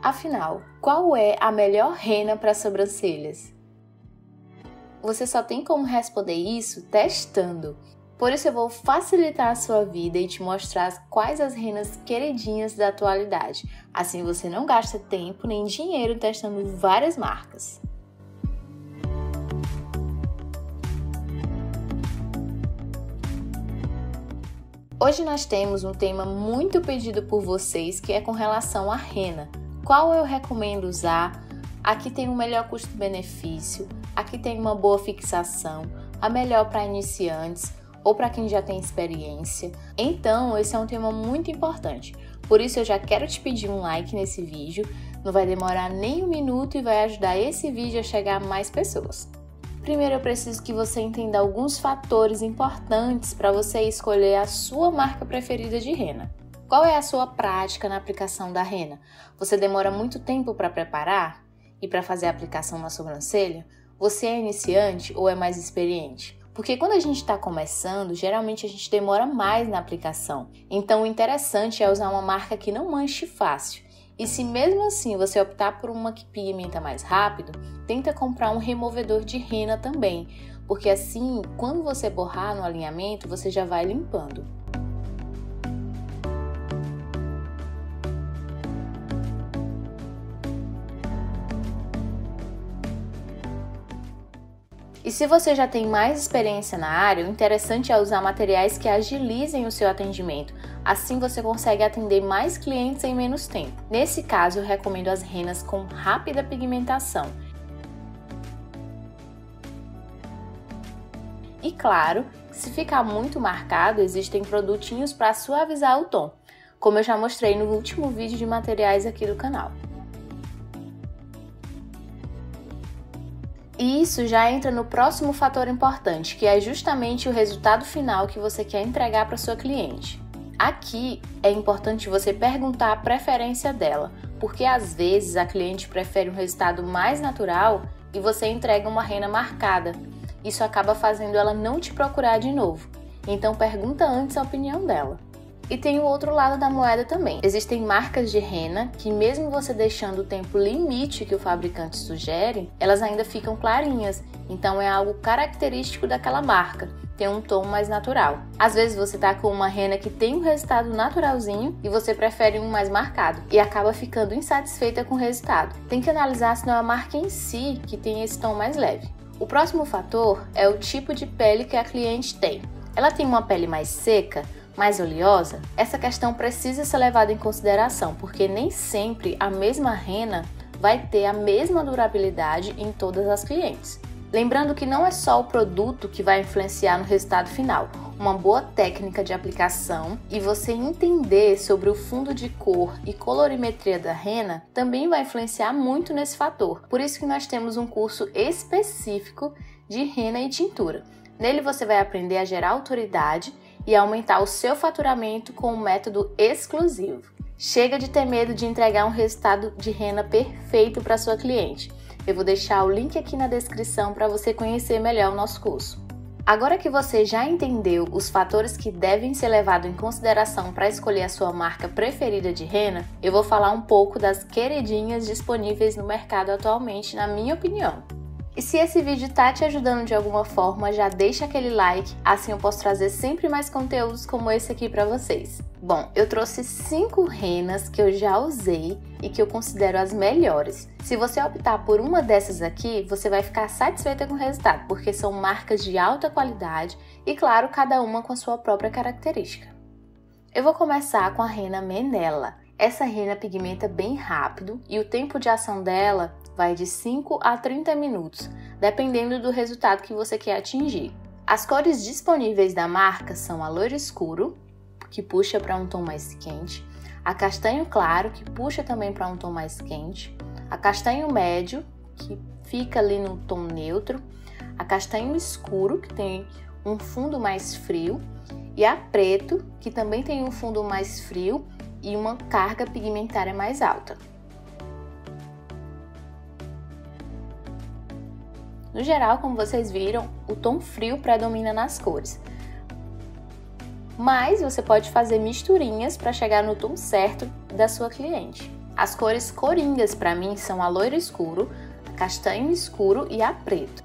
Afinal, qual é a melhor rena para sobrancelhas? Você só tem como responder isso testando. Por isso eu vou facilitar a sua vida e te mostrar quais as renas queridinhas da atualidade. Assim você não gasta tempo nem dinheiro testando várias marcas. Hoje nós temos um tema muito pedido por vocês, que é com relação à rena. Qual eu recomendo usar? Aqui tem um melhor custo-benefício, aqui tem uma boa fixação, a melhor para iniciantes ou para quem já tem experiência. Então, esse é um tema muito importante. Por isso eu já quero te pedir um like nesse vídeo, não vai demorar nem um minuto e vai ajudar esse vídeo a chegar a mais pessoas. Primeiro eu preciso que você entenda alguns fatores importantes para você escolher a sua marca preferida de rena. Qual é a sua prática na aplicação da rena? Você demora muito tempo para preparar e para fazer a aplicação na sobrancelha? Você é iniciante ou é mais experiente? Porque quando a gente está começando, geralmente a gente demora mais na aplicação. Então o interessante é usar uma marca que não manche fácil. E se mesmo assim você optar por uma que pigmenta mais rápido, tenta comprar um removedor de rena também, porque assim, quando você borrar no alinhamento, você já vai limpando. E se você já tem mais experiência na área, o interessante é usar materiais que agilizem o seu atendimento. Assim você consegue atender mais clientes em menos tempo. Nesse caso, eu recomendo as renas com rápida pigmentação. E claro, se ficar muito marcado, existem produtinhos para suavizar o tom, como eu já mostrei no último vídeo de materiais aqui do canal. E isso já entra no próximo fator importante, que é justamente o resultado final que você quer entregar para sua cliente. Aqui é importante você perguntar a preferência dela, porque às vezes a cliente prefere um resultado mais natural e você entrega uma rena marcada. Isso acaba fazendo ela não te procurar de novo. Então pergunta antes a opinião dela. E tem o outro lado da moeda também. Existem marcas de rena que, mesmo você deixando o tempo limite que o fabricante sugere, elas ainda ficam clarinhas. Então é algo característico daquela marca, tem um tom mais natural. Às vezes você tá com uma rena que tem um resultado naturalzinho e você prefere um mais marcado e acaba ficando insatisfeita com o resultado. Tem que analisar se não é a marca em si que tem esse tom mais leve. O próximo fator é o tipo de pele que a cliente tem. Ela tem uma pele mais seca, mais oleosa? Essa questão precisa ser levada em consideração, porque nem sempre a mesma rena vai ter a mesma durabilidade em todas as clientes. Lembrando que não é só o produto que vai influenciar no resultado final. Uma boa técnica de aplicação e você entender sobre o fundo de cor e colorimetria da rena também vai influenciar muito nesse fator. Por isso que nós temos um curso específico de rena e tintura. Nele você vai aprender a gerar autoridade e aumentar o seu faturamento com um método exclusivo. Chega de ter medo de entregar um resultado de rena perfeito para sua cliente. Eu vou deixar o link aqui na descrição para você conhecer melhor o nosso curso. Agora que você já entendeu os fatores que devem ser levados em consideração para escolher a sua marca preferida de rena, eu vou falar um pouco das queridinhas disponíveis no mercado atualmente, na minha opinião. E se esse vídeo tá te ajudando de alguma forma, já deixa aquele like, assim eu posso trazer sempre mais conteúdos como esse aqui pra vocês. Bom, eu trouxe 5 renas que eu já usei e que eu considero as melhores. Se você optar por uma dessas aqui, você vai ficar satisfeita com o resultado, porque são marcas de alta qualidade e, claro, cada uma com a sua própria característica. Eu vou começar com a rena Menela. Essa rena pigmenta bem rápido e o tempo de ação dela vai de 5 a 30 minutos, dependendo do resultado que você quer atingir. As cores disponíveis da marca são a loiro escuro, que puxa para um tom mais quente, a castanho claro, que puxa também para um tom mais quente, a castanho médio, que fica ali no tom neutro, a castanho escuro, que tem um fundo mais frio, e a preto, que também tem um fundo mais frio e uma carga pigmentária mais alta. No geral, como vocês viram, o tom frio predomina nas cores. Mas você pode fazer misturinhas para chegar no tom certo da sua cliente. As cores coringas para mim são a loiro escuro, a castanho escuro e a preto.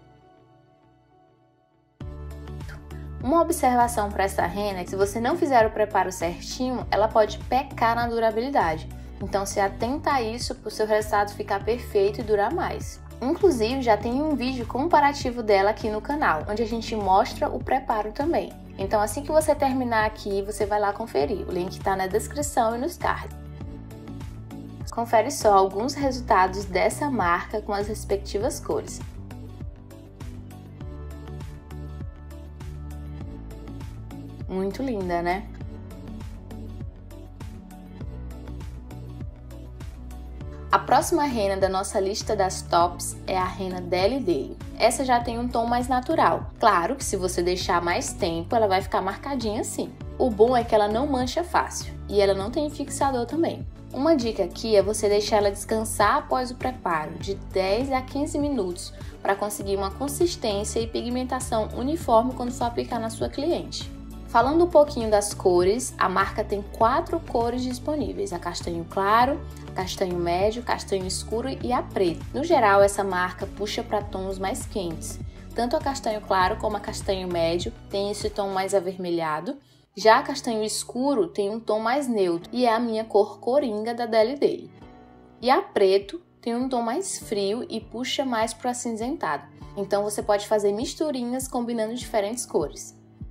Uma observação para essa rena é que se você não fizer o preparo certinho, ela pode pecar na durabilidade. Então se atenta a isso para o seu resultado ficar perfeito e durar mais. Inclusive já tem um vídeo comparativo dela aqui no canal, onde a gente mostra o preparo também. Então assim que você terminar aqui, você vai lá conferir. O link está na descrição e nos cards. Confere só alguns resultados dessa marca com as respectivas cores. Muito linda, né? A próxima rena da nossa lista das tops é a rena Deli Deli. Essa já tem um tom mais natural. Claro que se você deixar mais tempo, ela vai ficar marcadinha assim. O bom é que ela não mancha fácil e ela não tem fixador também. Uma dica aqui é você deixar ela descansar após o preparo, de 10 a 15 minutos, para conseguir uma consistência e pigmentação uniforme quando for aplicar na sua cliente. Falando um pouquinho das cores, a marca tem 4 cores disponíveis, a castanho claro, castanho médio, castanho escuro e a preto. No geral, essa marca puxa para tons mais quentes. Tanto a castanho claro como a castanho médio tem esse tom mais avermelhado, já a castanho escuro tem um tom mais neutro e é a minha cor coringa da Deli Deli. E a preto tem um tom mais frio e puxa mais para o acinzentado. Então você pode fazer misturinhas combinando diferentes cores.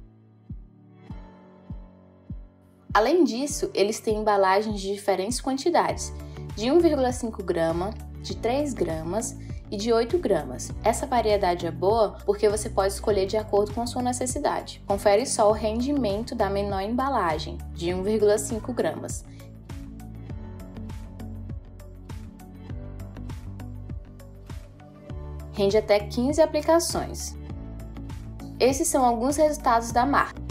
Além disso, eles têm embalagens de diferentes quantidades, de 1,5 grama, de 3 gramas e de 8 gramas. Essa variedade é boa porque você pode escolher de acordo com a sua necessidade. Confere só o rendimento da menor embalagem, de 1,5 gramas. Rende até 15 aplicações. Esses são alguns resultados da marca.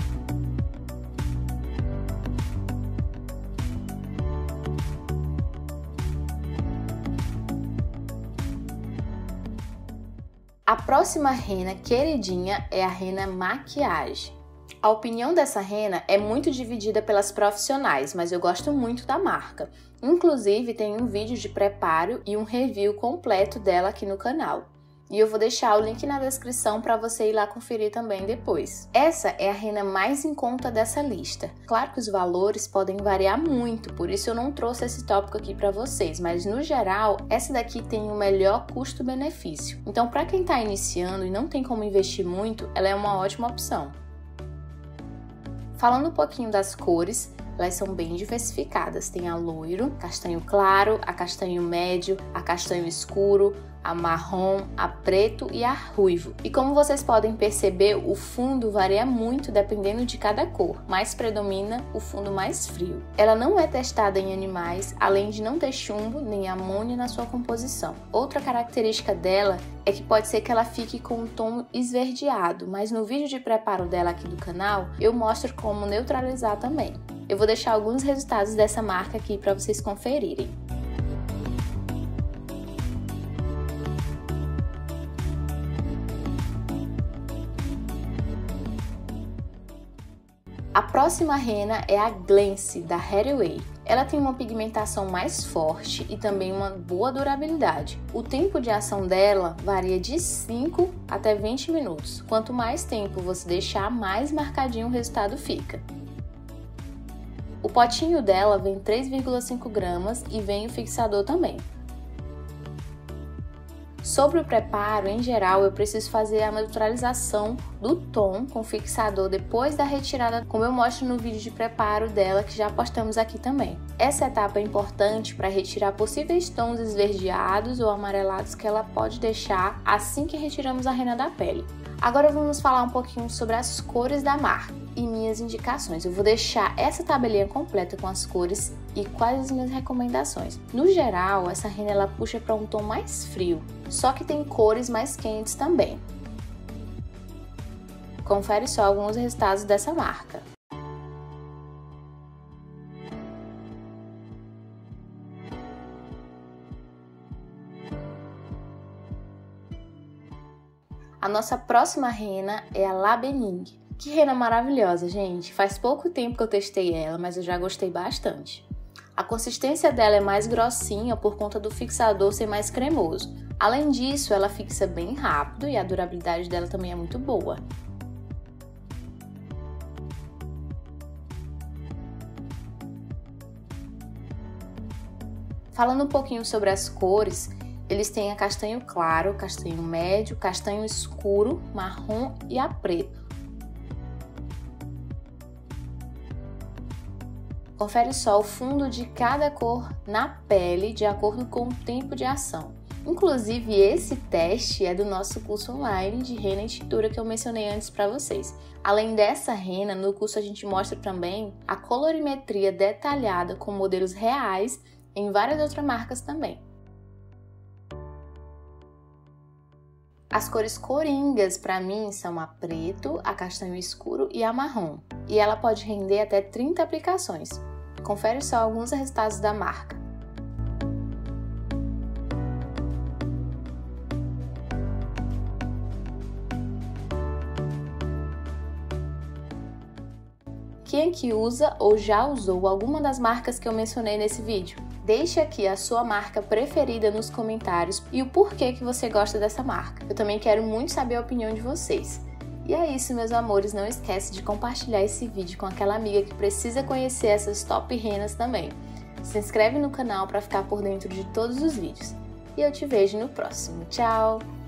A próxima rena queridinha é a rena maquiagem. A opinião dessa rena é muito dividida pelas profissionais, mas eu gosto muito da marca. Inclusive tem um vídeo de preparo e um review completo dela aqui no canal. E eu vou deixar o link na descrição para você ir lá conferir também depois. Essa é a rena mais em conta dessa lista. Claro que os valores podem variar muito, por isso eu não trouxe esse tópico aqui para vocês, mas no geral, essa daqui tem o melhor custo-benefício. Então, para quem está iniciando e não tem como investir muito, ela é uma ótima opção. Falando um pouquinho das cores, elas são bem diversificadas. Tem a loiro, castanho claro, a castanho médio, a castanho escuro, a marrom, a preto e a ruivo. E como vocês podem perceber, o fundo varia muito dependendo de cada cor, mas predomina o fundo mais frio. Ela não é testada em animais, além de não ter chumbo nem amônia na sua composição. Outra característica dela é que pode ser que ela fique com um tom esverdeado, mas no vídeo de preparo dela aqui do canal, eu mostro como neutralizar também. Eu vou deixar alguns resultados dessa marca aqui para vocês conferirem. A próxima rena é a Glance, da Hairway. Ela tem uma pigmentação mais forte e também uma boa durabilidade. O tempo de ação dela varia de 5 até 20 minutos. Quanto mais tempo você deixar, mais marcadinho o resultado fica. O potinho dela vem 3,5 gramas e vem o fixador também. Sobre o preparo, em geral, eu preciso fazer a neutralização do tom com fixador depois da retirada, como eu mostro no vídeo de preparo dela, que já postamos aqui também. Essa etapa é importante para retirar possíveis tons esverdeados ou amarelados que ela pode deixar assim que retiramos a rena da pele. Agora vamos falar um pouquinho sobre as cores da marca e minhas indicações. Eu vou deixar essa tabelinha completa com as cores e quais as minhas recomendações. No geral, essa rena ela puxa para um tom mais frio, só que tem cores mais quentes também. Confere só alguns resultados dessa marca. A nossa próxima rena é a La Bening. Que rena maravilhosa, gente! Faz pouco tempo que eu testei ela, mas eu já gostei bastante. A consistência dela é mais grossinha por conta do fixador ser mais cremoso. Além disso, ela fixa bem rápido e a durabilidade dela também é muito boa. Falando um pouquinho sobre as cores, eles têm a castanho claro, castanho médio, castanho escuro, marrom e a preto. Confere só o fundo de cada cor na pele de acordo com o tempo de ação. Inclusive, esse teste é do nosso curso online de rena e tintura que eu mencionei antes para vocês. Além dessa rena, no curso a gente mostra também a colorimetria detalhada com modelos reais em várias outras marcas também. As cores coringas para mim são a preto, a castanho escuro e a marrom. E ela pode render até 30 aplicações. Confere só alguns resultados da marca. Quem aqui usa ou já usou alguma das marcas que eu mencionei nesse vídeo? Deixe aqui a sua marca preferida nos comentários e o porquê que você gosta dessa marca. Eu também quero muito saber a opinião de vocês. E é isso, meus amores, não esquece de compartilhar esse vídeo com aquela amiga que precisa conhecer essas top renas também. Se inscreve no canal para ficar por dentro de todos os vídeos. E eu te vejo no próximo. Tchau!